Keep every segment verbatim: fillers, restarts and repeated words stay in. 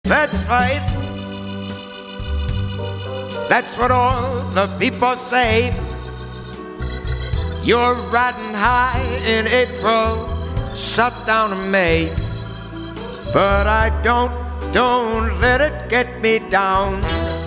That's life. That's what all the people say. You're riding high in April, shut down in May. But I don't, don't let it get me down.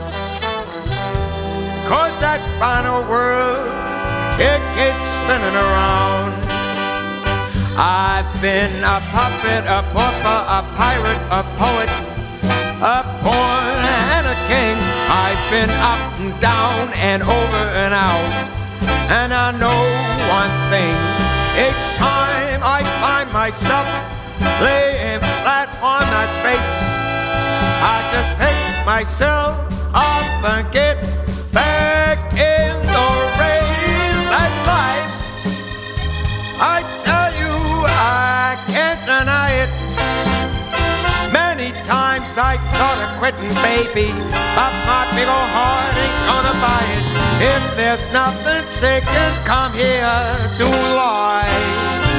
Cause that final world, it keeps spinning around. I've been a puppet, a pauper, a pirate, a poet, a pawn and a king. I've been up and down and over and out. And I know one thing, each time I find myself laying flat on my face, I just pick myself up and get back in the race. That's life. I tell you, I can't deny it. Many times I thought of quitting, baby, but my big old heart ain't gonna buy it. If there's nothing sick, then come here to life.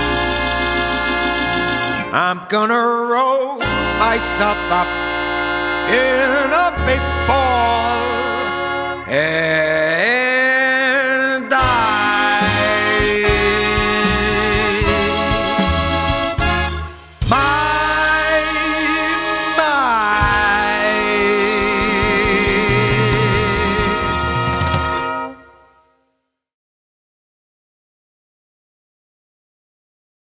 I'm gonna roll myself up in a big ball. Yeah.